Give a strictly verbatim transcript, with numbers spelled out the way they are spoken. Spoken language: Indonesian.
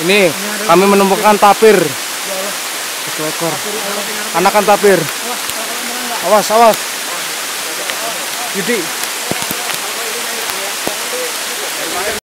Ini kami menemukan tapir. Satu ekor. Anakan tapir. Awas, awas. Yudi.